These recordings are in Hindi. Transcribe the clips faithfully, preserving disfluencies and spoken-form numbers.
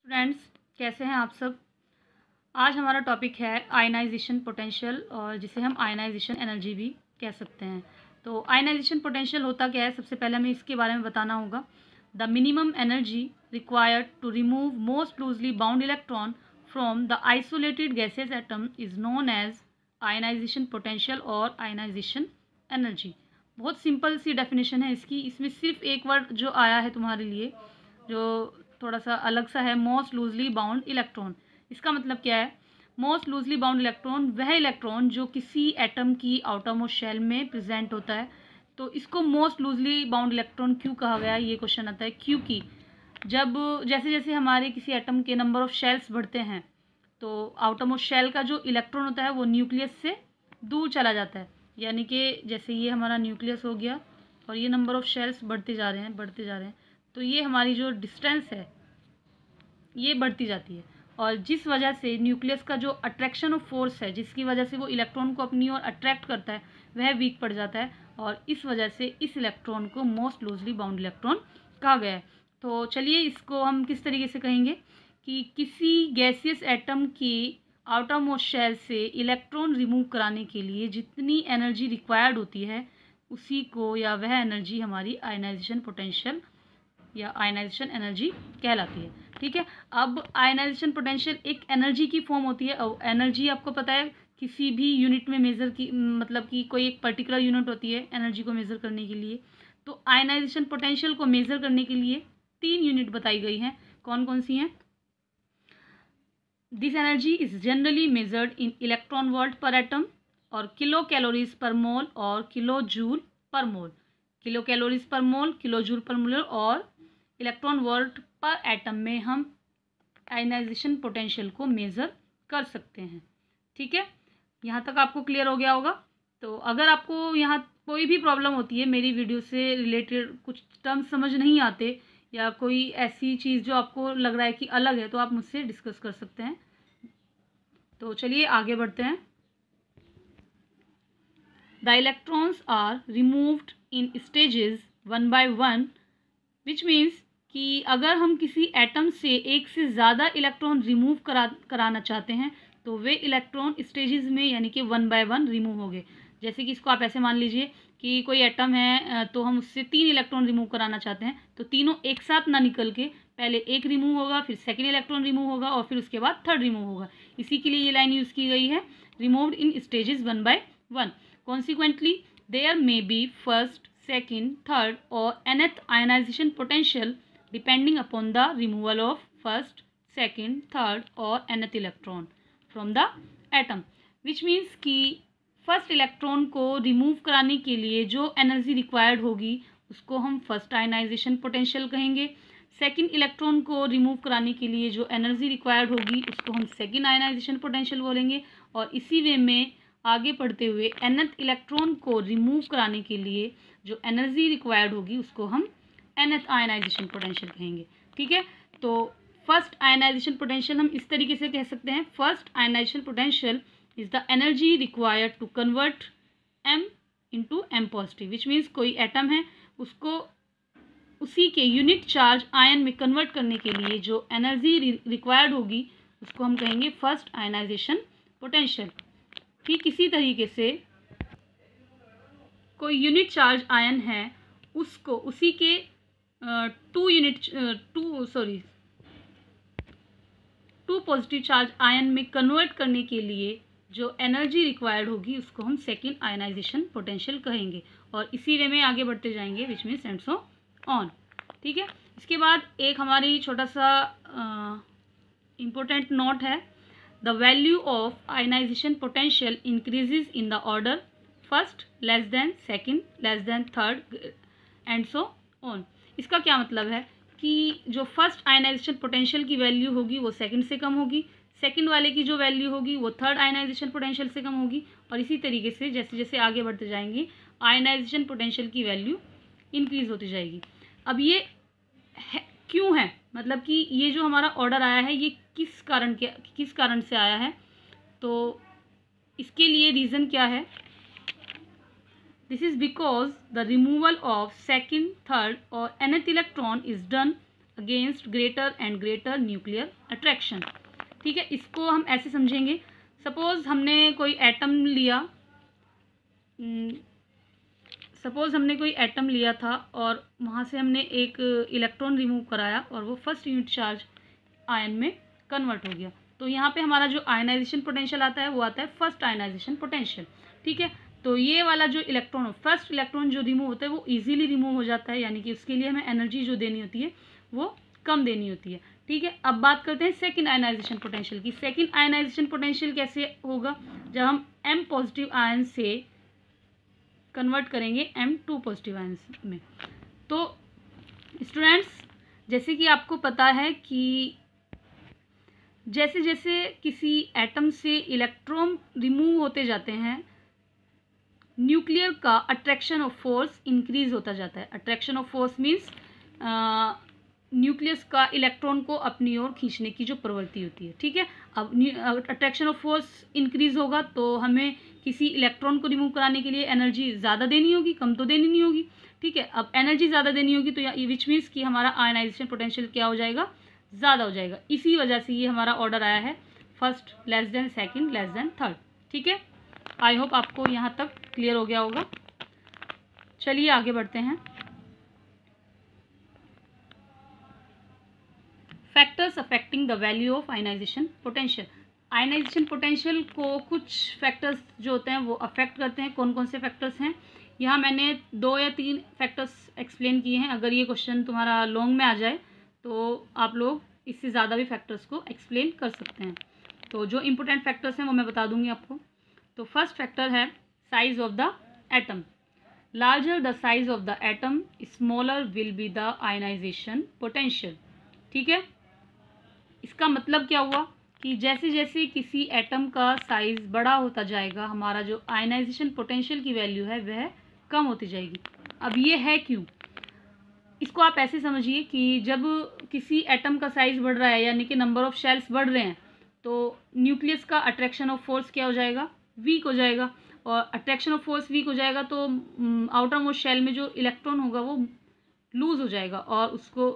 फ्रेंड्स, कैसे हैं आप सब। आज हमारा टॉपिक है आयनाइजेशन पोटेंशियल, और जिसे हम आयनाइजेशन एनर्जी भी कह सकते हैं। तो आयनाइजेशन पोटेंशियल होता क्या है, सबसे पहले हमें इसके बारे में बताना होगा। The minimum energy required to remove most loosely bound electron from the isolated gases atom is known as ionization potential और आयनाइजेशन एनर्जी। बहुत सिंपल सी डेफिनेशन है इसकी। इसमें सिर्फ एक वर्ड जो आया है तुम्हारे लिए, जो थोड़ा सा अलग सा है, मोस्ट लूजली बाउंड इलेक्ट्रॉन। इसका मतलब क्या है? मोस्ट लूजली बाउंड इलेक्ट्रॉन वह इलेक्ट्रॉन जो किसी एटम की आउटरमोस्ट शेल में प्रेजेंट होता है। तो इसको मोस्ट लूजली बाउंड इलेक्ट्रॉन क्यों कहा गया है, ये क्वेश्चन आता है। क्योंकि जब जैसे जैसे हमारे किसी एटम के नंबर ऑफ शेल्स बढ़ते हैं, तो आउटरमोस्ट शेल का जो इलेक्ट्रॉन होता है वो न्यूक्लियस से दूर चला जाता है। यानी कि जैसे ये हमारा न्यूक्लियस हो गया और ये नंबर ऑफ शेल्स बढ़ते जा रहे हैं बढ़ते जा रहे हैं तो ये हमारी जो डिस्टेंस है ये बढ़ती जाती है। और जिस वजह से न्यूक्लियस का जो अट्रैक्शन ऑफ फोर्स है, जिसकी वजह से वो इलेक्ट्रॉन को अपनी ओर अट्रैक्ट करता है, वह वीक पड़ जाता है। और इस वजह से इस इलेक्ट्रॉन को मोस्ट लूजली बाउंड इलेक्ट्रॉन कहा गया है। तो चलिए इसको हम किस तरीके से कहेंगे कि किसी गैसियस एटम की आउटर मोस्ट शेल से इलेक्ट्रॉन रिमूव कराने के लिए जितनी एनर्जी रिक्वायर्ड होती है, उसी को या वह एनर्जी हमारी आयनाइजेशन पोटेंशियल या आयनाइजेशन एनर्जी कहलाती है। ठीक है। अब आयनाइजेशन पोटेंशियल एक एनर्जी की फॉर्म होती है। और एनर्जी आपको पता है किसी भी यूनिट में मेज़र की, मतलब कि कोई एक पर्टिकुलर यूनिट होती है एनर्जी को मेज़र करने के लिए। तो आयनाइजेशन पोटेंशियल को मेज़र करने के लिए तीन यूनिट बताई गई हैं। कौन कौन सी हैं? This energy is generally measured in electron volt per atom, और किलो कैलोरीज पर मोल और किलो जूल पर मोल। किलो कैलोरीज पर मोल, किलो जूल पर मोल और इलेक्ट्रॉन वोल्ट पर एटम में हम आयनाइजेशन पोटेंशियल को मेज़र कर सकते हैं। ठीक है, यहाँ तक आपको क्लियर हो गया होगा। तो अगर आपको यहाँ कोई भी प्रॉब्लम होती है, मेरी वीडियो से रिलेटेड कुछ टर्म्स समझ नहीं आते या कोई ऐसी चीज़ जो आपको लग रहा है कि अलग है, तो आप मुझसे डिस्कस कर सकते हैं। तो चलिए आगे बढ़ते हैं। The electrons are removed in stages one by one, which means कि अगर हम किसी एटम से एक से ज़्यादा इलेक्ट्रॉन रिमूव करा कराना चाहते हैं तो वे इलेक्ट्रॉन स्टेजेस में यानी कि वन बाय वन रिमूव होंगे। जैसे कि इसको आप ऐसे मान लीजिए कि कोई एटम है, तो हम उससे तीन इलेक्ट्रॉन रिमूव कराना चाहते हैं, तो तीनों एक साथ ना निकल के पहले एक रिमूव होगा, फिर सेकेंड इलेक्ट्रॉन रिमूव होगा और फिर उसके बाद थर्ड रिमूव होगा। इसी के लिए ये लाइन यूज़ की गई है, removed in stages one by one. Consequently there may be first, second, third और nth ionization potential depending upon the removal of first, second, third और nth electron from the atom, which means कि फर्स्ट इलेक्ट्रॉन को रिमूव कराने के लिए जो एनर्जी रिक्वायर्ड होगी उसको हम फर्स्ट आयनाइजेशन पोटेंशियल कहेंगे। सेकेंड इलेक्ट्रॉन को रिमूव कराने के लिए जो एनर्जी रिक्वायर्ड होगी उसको हम सेकेंड आयनाइजेशन पोटेंशियल बोलेंगे। और इसी वे में आगे बढ़ते हुए nth इलेक्ट्रॉन को रिमूव कराने के लिए जो एनर्जी रिक्वायर्ड होगी उसको हम nth आयनाइजेशन पोटेंशियल कहेंगे। ठीक है, तो फर्स्ट आयनाइजेशन पोटेंशियल हम इस तरीके से कह सकते हैं, first ionization potential is the energy required to convert m into M positive, which means कोई एटम है उसको उसी के यूनिट चार्ज आयन में कन्वर्ट करने के लिए जो एनर्जी रिक्वायर्ड होगी उसको हम कहेंगे फर्स्ट आयनाइजेशन पोटेंशियल। ठीक इसी तरीके से कोई यूनिट चार्ज आयन है, उसको उसी के two unit two sorry two positive charge ion में कन्वर्ट करने के लिए जो एनर्जी रिक्वायर्ड होगी उसको हम सेकेंड आयनाइजेशन पोटेंशियल कहेंगे। और इसी वे में आगे बढ़ते जाएंगे, which means and so on. ठीक है, इसके बाद एक हमारी छोटा सा इम्पोर्टेंट नोट है, the value of ionization potential increases in the order first less than second less than third and so on. इसका क्या मतलब है कि जो फर्स्ट आयनाइजेशन पोटेंशियल की वैल्यू होगी वो सेकंड से कम होगी, सेकंड वाले की जो वैल्यू होगी वो थर्ड आयनाइजेशन पोटेंशियल से कम होगी, और इसी तरीके से जैसे जैसे आगे बढ़ते जाएंगे आयनाइजेशन पोटेंशियल की वैल्यू इंक्रीज होती जाएगी। अब ये है, क्यों है, मतलब कि ये जो हमारा ऑर्डर आया है ये किस कारण के किस कारण से आया है, तो इसके लिए रीज़न क्या है? This is because the removal of second, third or nth electron is done against greater and greater nuclear attraction. ठीक है, इसको हम ऐसे समझेंगे, सपोज हमने कोई एटम लिया सपोज हमने कोई एटम लिया था और वहाँ से हमने एक इलेक्ट्रॉन रिमूव कराया और वो फर्स्ट यूनिट चार्ज आयन में कन्वर्ट हो गया। तो यहाँ पे हमारा जो आयनाइजेशन पोटेंशियल आता है वो आता है फर्स्ट आयनाइजेशन पोटेंशियल। ठीक है, तो ये वाला जो इलेक्ट्रॉन फर्स्ट इलेक्ट्रॉन जो रिमूव होता है वो इजीली रिमूव हो जाता है, यानी कि उसके लिए हमें एनर्जी जो देनी होती है वो कम देनी होती है। ठीक है, अब बात करते हैं सेकंड आयनाइजेशन पोटेंशियल की। सेकंड आयनाइजेशन पोटेंशियल कैसे होगा, जब हम एम पॉजिटिव आयन से कन्वर्ट करेंगे एम टू पॉजिटिव आयन में। तो स्टूडेंट्स, जैसे कि आपको पता है कि जैसे जैसे किसी एटम से इलेक्ट्रॉन रिमूव होते जाते हैं, न्यूक्लियर का अट्रैक्शन ऑफ फोर्स इंक्रीज होता जाता है। Attraction of force means nucleus का इलेक्ट्रॉन को अपनी ओर खींचने की जो प्रवृत्ति होती है। ठीक है, अब अट्रैक्शन ऑफ फोर्स इंक्रीज होगा तो हमें किसी इलेक्ट्रॉन को रिमूव कराने के लिए एनर्जी ज़्यादा देनी होगी, कम तो देनी नहीं होगी। ठीक है, अब एनर्जी ज़्यादा देनी होगी तो विच मीन्स कि हमारा आयनाइजेशन पोटेंशियल क्या हो जाएगा, ज़्यादा हो जाएगा। इसी वजह से ये हमारा ऑर्डर आया है first less than second less than third. ठीक है, आई होप आपको यहाँ तक क्लियर हो गया होगा। चलिए आगे बढ़ते हैं। Factors affecting the value of ionization potential. Ionization potential को कुछ फैक्टर्स जो होते हैं वो अफेक्ट करते हैं। कौन कौन से फैक्टर्स हैं, यहाँ मैंने दो या तीन फैक्टर्स एक्सप्लेन किए हैं। अगर ये क्वेश्चन तुम्हारा लॉन्ग में आ जाए तो आप लोग इससे ज़्यादा भी फैक्टर्स को एक्सप्लेन कर सकते हैं। तो जो इंपॉर्टेंट फैक्टर्स हैं वो मैं बता दूंगी आपको। तो फर्स्ट फैक्टर है size of the atom. Larger the size of the atom smaller will be the ionization potential. ठीक है, इसका मतलब क्या हुआ कि जैसे जैसे किसी एटम का साइज बड़ा होता जाएगा हमारा जो आयनाइजेशन पोटेंशियल की वैल्यू है वह कम होती जाएगी। अब ये है क्यों, इसको आप ऐसे समझिए कि जब किसी एटम का साइज बढ़ रहा है यानी कि नंबर ऑफ शेल्स बढ़ रहे हैं तो न्यूक्लियस का अट्रैक्शन ऑफ फोर्स क्या हो जाएगा, वीक हो जाएगा। और अट्रैक्शन ऑफ फोर्स वीक हो जाएगा तो आउटर मोस्ट शेल में जो इलेक्ट्रॉन होगा वो लूज हो जाएगा और उसको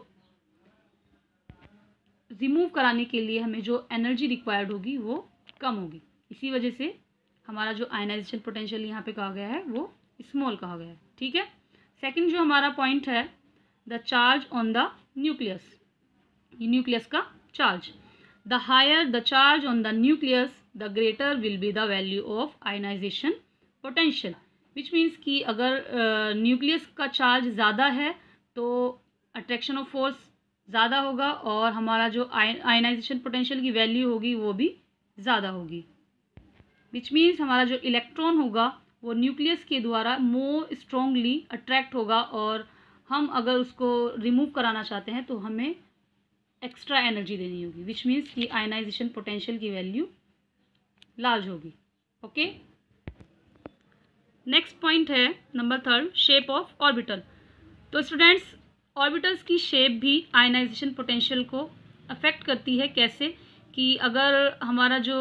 रिमूव कराने के लिए हमें जो एनर्जी रिक्वायर्ड होगी वो कम होगी। इसी वजह से हमारा जो आयनाइजेशन पोटेंशियल यहाँ पे कहा गया है वो स्मॉल कहा गया है। ठीक है, सेकंड जो हमारा पॉइंट है the charge on the nucleus, nucleus का charge. The higher the charge on the nucleus the greater will be the value of ionization potential. Which means कि अगर न्यूक्लियस uh, का चार्ज ज़्यादा है तो अट्रैक्शन ऑफ फोर्स ज़्यादा होगा और हमारा जो आयनाइजेशन पोटेंशियल की वैल्यू होगी वो भी ज़्यादा होगी। विच मीन्स हमारा जो इलेक्ट्रॉन होगा वो न्यूक्लियस के द्वारा मोर स्ट्रॉन्गली अट्रैक्ट होगा और हम अगर उसको रिमूव कराना चाहते हैं तो हमें एक्स्ट्रा एनर्जी देनी होगी। विच मीन्स कि आयनाइजेशन पोटेंशियल की वैल्यू लार्ज होगी। ओके, नेक्स्ट पॉइंट है number third shape of orbital. तो स्टूडेंट्स, ऑर्बिटल्स की शेप भी आयनाइजेशन पोटेंशियल को अफेक्ट करती है। कैसे कि अगर हमारा जो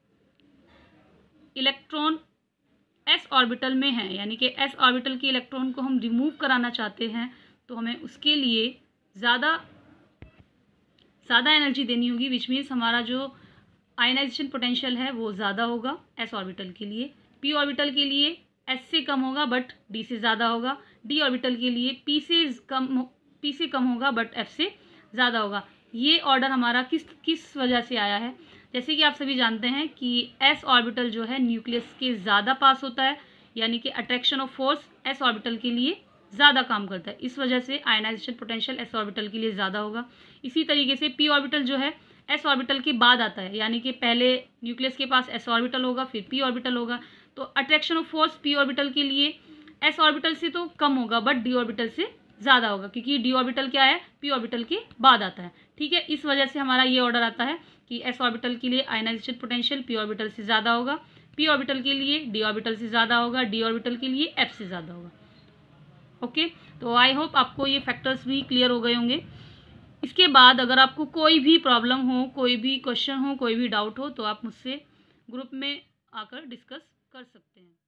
इलेक्ट्रॉन एस ऑर्बिटल में है यानी कि एस ऑर्बिटल के इलेक्ट्रॉन को हम रिमूव कराना चाहते हैं तो हमें उसके लिए ज़्यादा ज़्यादा एनर्जी देनी होगी। विच मीन्स हमारा जो आयनाइजेशन पोटेंशियल है वो ज़्यादा होगा एस ऑर्बिटल के लिए। पी ऑर्बिटल के लिए एस से कम होगा बट डी से ज़्यादा होगा। डी ऑर्बिटल के लिए पी से कम पी से कम होगा बट एफ से ज़्यादा होगा। ये ऑर्डर हमारा किस किस वजह से आया है, जैसे कि आप सभी जानते हैं कि एस ऑर्बिटल जो है न्यूक्लियस के ज़्यादा पास होता है यानी कि attraction of force S orbital के लिए ज़्यादा काम करता है। इस वजह से आयनाइजेशन पोटेंशियल एस ऑर्बिटल के लिए ज़्यादा होगा। इसी तरीके से पी ऑर्बिटल जो है एस ऑर्बिटल के बाद आता है यानी कि पहले न्यूक्लियस के पास एस ऑर्बिटल होगा फिर पी ऑर्बिटल होगा। तो attraction of force P orbital के लिए एस ऑर्बिटल से तो कम होगा बट डी ऑर्बिटल से ज़्यादा होगा क्योंकि डी ऑर्बिटल क्या है, पी ऑर्बिटल के बाद आता है। ठीक है, इस वजह से हमारा ये ऑर्डर आता है कि एस ऑर्बिटल के लिए आयनाइजेशन पोटेंशियल पी ऑर्बिटल से ज़्यादा होगा, पी ऑर्बिटल के लिए डी ऑर्बिटल से ज़्यादा होगा, डी ऑर्बिटल के लिए एफ से ज़्यादा होगा। ओके, तो आई होप आपको ये फैक्टर्स भी क्लियर हो गए होंगे। इसके बाद अगर आपको कोई भी प्रॉब्लम हो, कोई भी क्वेश्चन हो, कोई भी डाउट हो तो आप मुझसे ग्रुप में आकर डिस्कस कर सकते हैं।